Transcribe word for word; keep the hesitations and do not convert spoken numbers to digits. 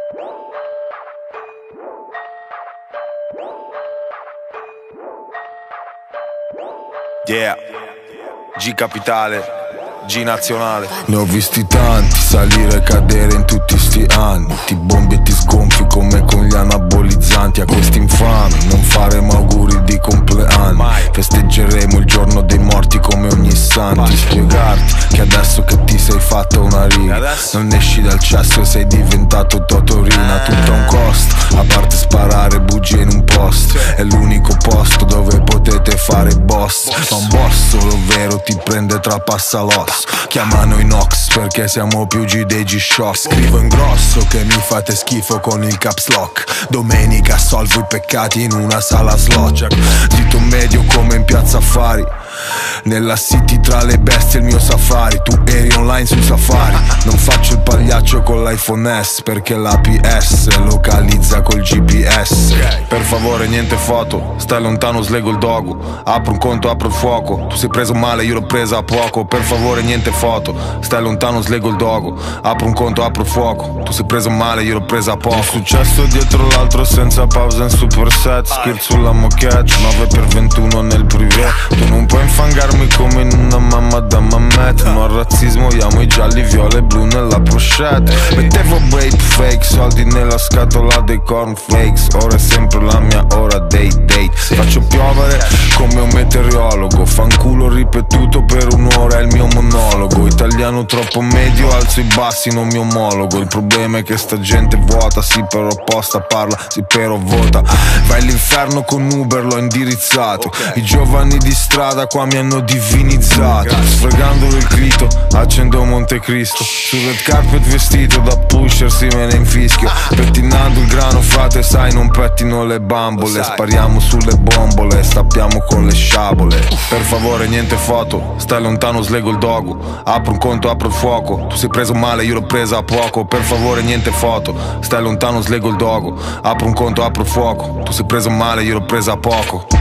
Yeah, G Capitale, G Nazionale. Ne ho visti tanti salire e cadere in tutti sti anni. Ti bombi e ti sgonfi come con gli anabolizzanti. A questi infami non faremo auguri di compleanno. Festeggeremo il giorno dei morti come ogni santi. Spiegarti che adesso che ti sei fatto una riga, non esci dal cesso e sei diventato Totorina. Tutto a un costo, a parte sparare bugie in un posto. È l'unico posto dove potete fare boss. Ma un boss solo vero ti prende tra passalos. Chiamano i Nox perché siamo più G dei G-Shock. Scrivo in grosso che mi fate schifo con il caps lock. Domenica solvo i peccati in una sala slot. Dito medio come in piazza affari. Nella city tra le bestie il mio safari. Tu eri online su Safari. Non faccio il pagliaccio con l'iPhone S perché la P S localizza col G P S. Per favore niente foto, stai lontano, slego il dogo. Apro un conto, apro il fuoco. Tu sei preso male, io l'ho presa a poco. Per favore niente foto, stai lontano, slego il dogo. Apro un conto, apro il fuoco. Tu sei preso male, io l'ho presa a poco. Successo dietro l'altro senza pausa in superset. Skirt sulla moquette, nove per ventuno nel privé. Tu non puoi infangarmi come in una mamma da mammette. No al razzismo, amo i gialli, viola e blu nella pochette. Mettevo babe fake, soldi nella scatola dei cornflakes. Ora è sempre la mia ora, date date. Faccio piovere come un meteorologo. Fanculo ripetuto per un'ora è il mio monologo. Italiano troppo medio, alzo i bassi, non mi omologo. Il problema è che sta gente vuota, sì però posta, parla, sì però vota. Vai all'inferno con Uber, l'ho indirizzato. I giovani di strada qua mi hanno divinizzato. Sfregando il clito, accendo Montecristo. Sul red carpet vestito da pusher si me ne infischio. Pettinando il grano frate, sai non pettino le bambole. Spariamo sulle bombole, stappiamo con le sciabole. Per favore niente foto, stai lontano, slego il dogo. Apro un conto, apro il fuoco. Tu sei preso male, io l'ho presa a poco. Per favore niente foto, stai lontano, slego il dogo. Apro un conto, apro il fuoco. Tu sei preso male, io l'ho presa a poco.